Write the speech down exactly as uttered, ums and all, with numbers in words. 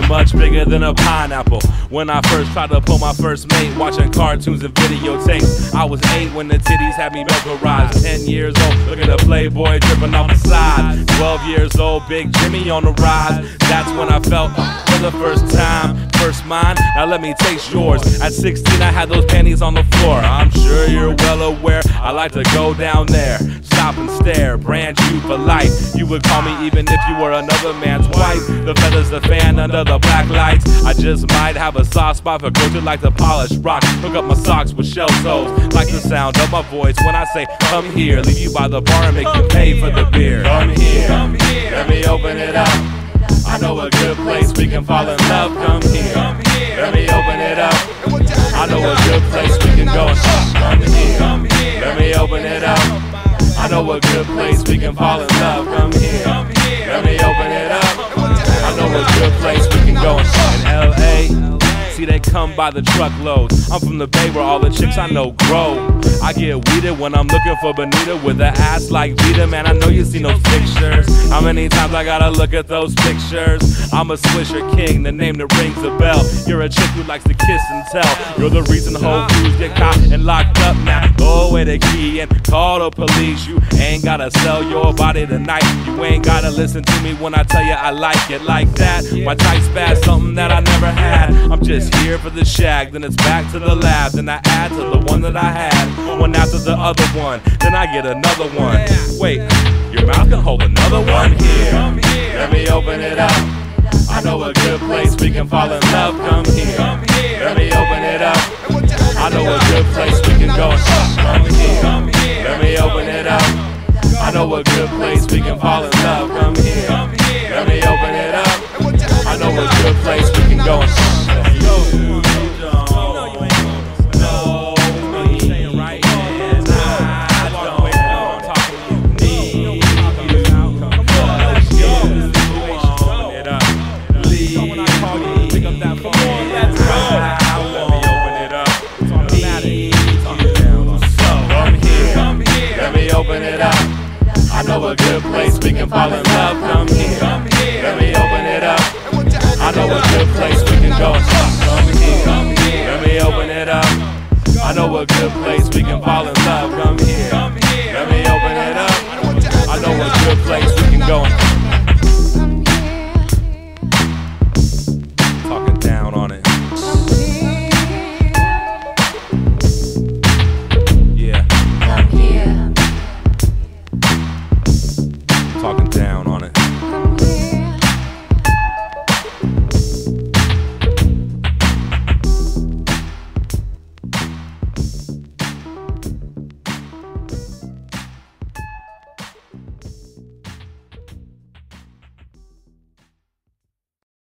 much bigger than a pineapple. When I first tried to pull my first mate, watching cartoons and videotapes. I was eight when the titties had me mesmerized. Ten years old, looking at a Playboy dripping off the side. Twelve years old, Big Jimmy on the rise. That's when I felt for the first time. First mine, now let me taste yours. At sixteen, I had those panties on the floor. I'm sure you're well aware, I like to go down there, stop and stare, brand you for life. You would call me even if you were another man's wife. The feathers, the fan under the black lights. I just might have a soft spot for girls who like to polish rocks. Hook up my socks with shell toes. Like the sound of my voice when I say come here. Leave you by the bar and make you pay for the beer. Come here, let me open it up. I know a good place we can fall in love. Come here, let me open it up. I know a good place we can go. Come here, let me open it up. I know a good place we can fall in love. Come here, let me open it up. I know a good place we can go. In L A, see they come by the truckloads. I'm from the Bay where all the chicks I know grow. I get weeded when I'm looking for Bonita with an ass like Vita. Man, I know you seen those pictures. How many times I gotta look at those pictures? I'm a Swisher King, the name that rings a bell. You're a chick who likes to kiss and tell. You're the reason whole crews get caught and locked up now. Go away the key and call the police. You ain't gotta sell your body tonight. You ain't gotta listen to me when I tell you I like it like that. My tight spaz, something that I never had. I'm just here for the shag, then it's back to the lab. Then I add to the one that I had, one after the other one. Then I get another one. Wait, your mouth can hold another one? Here, let me open it up. I know a good place we can fall in love. Come here, let me open it up. I know a good place we can go. Come here, let me open it up. I know a good place we can fall in love. Come here, let me open it up. I know a good place we can go. I know a good place we can fall in love. Come here, let me open it up. I know a good place we can go. Come here, let me open it up. I know a good place we can fall in love. Come here, let me open it up. I know a good place we can go.